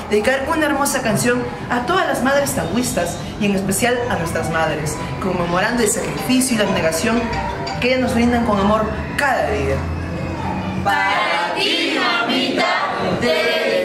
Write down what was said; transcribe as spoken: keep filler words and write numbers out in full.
dedicar una hermosa canción a todas las madres tanguistas y en especial a nuestras madres, conmemorando el sacrificio y la abnegación que ellas nos brindan con amor cada día. Para ti, mamita, de